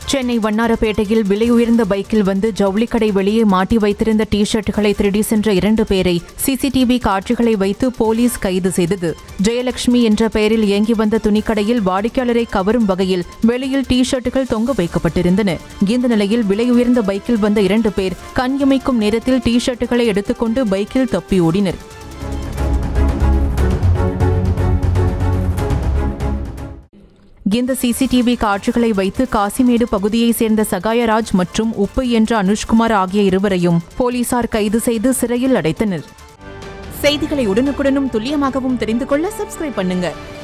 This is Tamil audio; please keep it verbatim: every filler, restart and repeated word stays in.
சென்னை வண்ணாரப்பேட்டையில் விலை உயர்ந்த பைக்கில் வந்து ஜவுளிக்கடை வெளியே மாட்டி வைத்திருந்த டி ஷர்ட்டுகளை திருடி சென்ற இரண்டு பேரை சிசிடிவி காட்சிகளை வைத்து போலீஸ் கைது செய்தது. ஜெயலட்சுமி என்ற பெயரில் இயங்கி வந்த துணிக்கடையில் வாடிக்கையாளரை கவரும் வகையில் வெளியில் டி ஷர்ட்டுகள் தொங்க வைக்கப்பட்டிருந்தன. இந்த நிலையில் விலை உயர்ந்த பைக்கில் வந்த இரண்டு பேர் கண் இமைக்கும் நேரத்தில் டி ஷர்ட்டுகளை எடுத்துக்கொண்டு பைக்கில் தப்பி ஓடினர். இந்த சிசிடிவி காட்சிகளை வைத்து காசிமேடு பகுதியைச் சேர்ந்த சகாயராஜ் மற்றும் உப்பு என்ற அனுஷ்குமார் ஆகிய இருவரையும் போலீசார் கைது செய்து சிறையில் அடைத்தனர். செய்திகளை உடனுக்குடனும் துல்லியமாகவும் தெரிந்து கொள்ள சப்ஸ்கிரைப் பண்ணுங்க.